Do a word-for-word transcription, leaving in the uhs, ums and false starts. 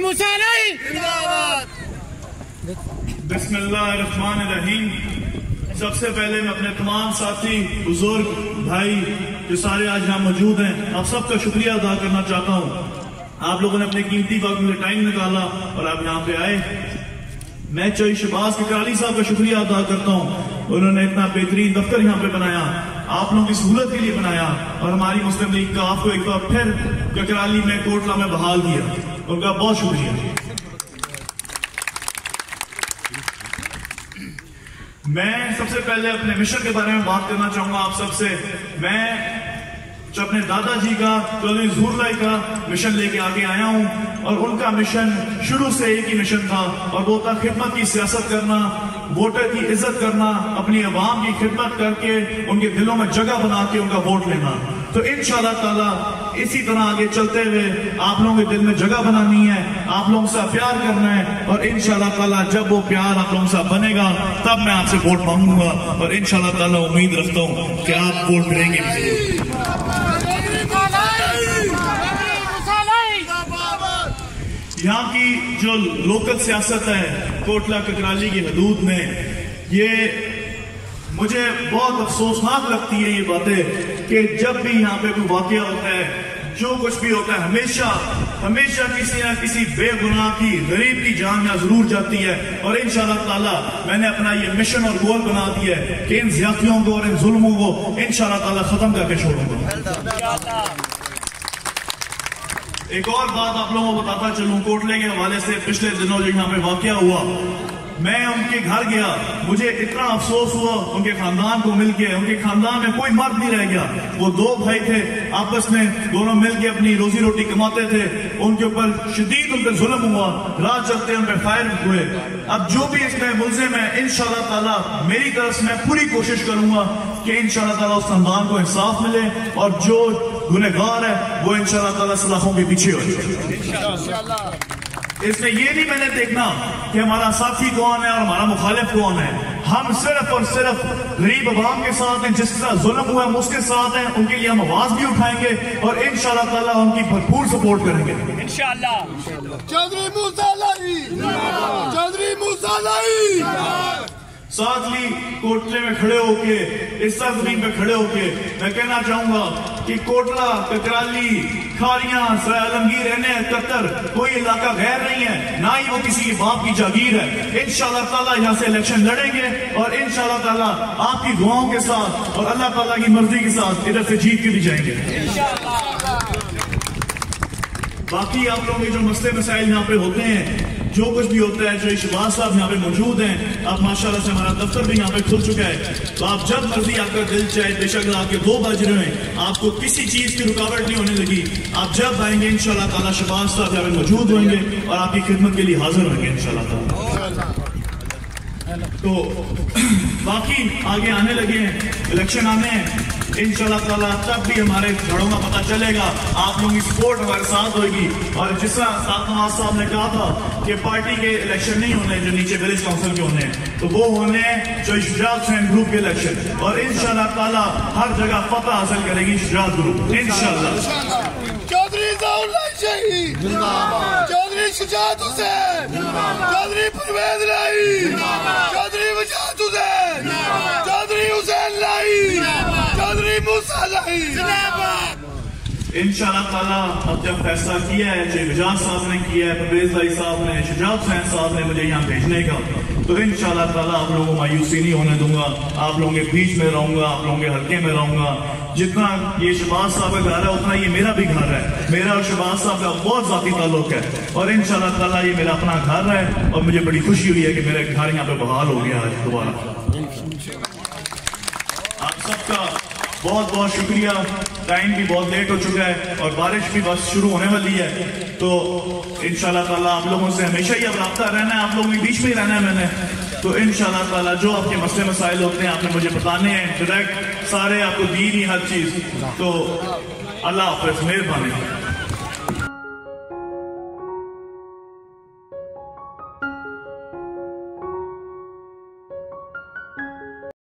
बिस्मिल्लाहिर्रहमानिर्रहीम। सबसे पहले मैं अपने तमाम साथी बुजुर्ग भाई जो सारे आज यहाँ मौजूद हैं, आप सबका शुक्रिया अदा करना चाहता हूँ। आप लोगों ने अपने कीमती वक्त में टाइम निकाला और आप यहाँ पे आए। मैं चौधरी शहबाज ककराली साहब का शुक्रिया अदा करता हूँ, उन्होंने इतना बेहतरीन दफ्तर यहाँ पे बनाया, आप लोगों की सहूलत के लिए बनाया और हमारी मुस्लिम लीग का आपको एक बार फिर ककराली में कोटला में बहाल किया। उनका बहुत शुक्रिया। मैं सबसे पहले अपने मिशन के बारे में बात करना चाहूंगा आप सबसे। मैं जो अपने दादाजी का चौधरी ज़हूर का मिशन लेके आगे आया हूं और उनका मिशन शुरू से एक ही मिशन था और वो था खिदमत की सियासत करना, वोटर की इज्जत करना, अपनी आवाम की खिदमत करके उनके दिलों में जगह बना के उनका वोट लेना। तो इंशाअल्लाह ताला इसी तरह आगे चलते हुए आप लोगों के दिल में जगह बनानी है, आप लोगों से प्यार करना है और इंशाअल्लाह ताला जब वो प्यार आप लोगों से बनेगा तब मैं आपसे वोट मांगूंगा और इंशाअल्लाह ताला उम्मीद रखता हूं कि आप वोट करेंगे। यहाँ की जो लोकल सियासत है कोटला ककराली की हदूद में, ये मुझे बहुत अफसोसनाक लगती है ये बातें कि जब भी यहाँ पे कोई वाकया होता है, जो कुछ भी होता है, हमेशा हमेशा किसी न किसी बेगुनाह की गरीब की जान यहाँ जरूर जाती है। और इंशाअल्लाह ताला मैंने अपना ये मिशन और गोल बना दिया है कि इन ज्यादतियों को और इन जुल्मों को इंशाअल्लाह ताला खत्म करके छोड़ूंगा। एक और बात आप लोगों को बताता चलूं, कोटले के हवाले से पिछले दिनों जो यहाँ पे वाकया हुआ, मैं उनके घर गया, मुझे इतना अफसोस हुआ उनके खानदान को मिलके। उनके खानदान में कोई मर्द नहीं रह गया, वो दो भाई थे, आपस में दोनों मिलके अपनी रोजी रोटी कमाते थे। उनके ऊपर शदीद उन पर जुल्म हुआ, रात चलते उन पर फायर हुए। अब जो भी इसमें मुल्जिम है, इंशाअल्लाह ताला मेरी तरफ से मैं पूरी कोशिश करूंगा कि इंशाअल्लाह ताला उस खानदान को इंसाफ मिले और जो गुनहगार है वो इंशाअल्लाह ताला सलाखों के पीछे हो जाए। इसमें ये नहीं मैंने देखना कि हमारा साथी कौन है और हमारा मुखालिफ कौन है। हम सिर्फ और सिर्फ गरीब अवाम के साथ हैं, जिसके साथ जुल्म हुआ है उसके साथ हैं, उनके लिए हम आवाज भी उठाएंगे और इंशाअल्लाह ताला उनकी भरपूर सपोर्ट करेंगे इंशाअल्लाह। चौधरी मूसा लाई, चौधरी मूसा लाई। साथली कोटले में खड़े होके, इस जमीन में खड़े होके मैं कहना चाहूंगा कि कोटला ककराली खारियां आलमगीर रहने कतर कोई इलाका गैर नहीं है, ना ही वो किसी के बाप की जागीर है। इंशाअल्लाह ताला यहाँ से इलेक्शन लड़ेंगे और इंशाअल्लाह ताला आपकी दुआओं के साथ और अल्लाह ताला की मर्जी के साथ इधर से जीत के भी जाएंगे। बाकी आप लोगों के जो मसले मसाइल यहाँ पे होते हैं, जो कुछ भी होता है, चौधरी शहबाज साहब यहाँ पे मौजूद हैं। आप माशाल्लाह से हमारा दफ्तर भी यहाँ पे खुल चुका है, तो आप जब मर्जी आपका दिल चाहे, बेशक आपके दो बज रहे हैं, आपको किसी चीज की रुकावट नहीं होने लगी। आप जब आएंगे इंशाअल्लाह ताला शहबाज साहब यहाँ पे मौजूद होंगे और आपकी खिदमत के लिए हाजिर होंगे इंशाअल्लाह ताला। तो बाकी आगे आने लगे हैं, इलेक्शन आने हैं इंशाअल्लाह ताला, तब भी हमारे घरों का पता चलेगा, आप लोगों की सपोर्ट हमारे साथ होगी। और जिस तरह साथ नवाज साहब ने कहा था कि पार्टी के इलेक्शन नहीं होने जो नीचे विलेज काउंसिल के होने, तो वो होने जो शुजात हुसैन ग्रुप के इलेक्शन, और इंशाअल्लाह ताला हर जगह फतह हासिल करेगी शुजात ग्रुप इंशाअल्लाह। चौधरी ज़हूर शहीद, चौधरी शुजात हुसैन, चौधरी परवेज लाई, चौधरी वजाहत हुसैन, चौधरी हुसैन लाई, चौधरी मूसा लाई। इंशाअल्लाह ताला अब जब फैसला किया है, जो वजाहत साहब ने किया है, परवेज लाई साहब ने, शुजात हुसैन साहब ने मुझे यहाँ भेजने का, तो इंशाअल्लाह ताला आप लोगों को मायूसी नहीं होने दूंगा। आप लोगों के बीच में रहूंगा, आप लोगों के हल्के में रहूंगा। जितना ये शहबाज साहब का घर है उतना ये मेरा भी घर है, मेरा और शहबाज साहब का बहुत जाती ताल्लुक है और इंशाअल्लाह ताला ये मेरा अपना घर है और मुझे बड़ी खुशी हुई है कि मेरा घर यहाँ पे बहाल हो गया आज दोबारा। आप सबका बहुत बहुत शुक्रिया। टाइम भी बहुत लेट हो चुका है और बारिश भी बस शुरू होने वाली है, तो इंशाअल्लाह ताला आप लोगों से हमेशा ही अब राब्ता रहना है, आप लोगों के बीच में ही रहना है मैंने। तो इंशाअल्लाह ताला जो आपके मसले मसाइल होते हैं आपने मुझे बताने हैं डायरेक्ट, सारे आपको दी नहीं हर चीज। तो अल्लाह हाफ़िज़, मेहरबानी।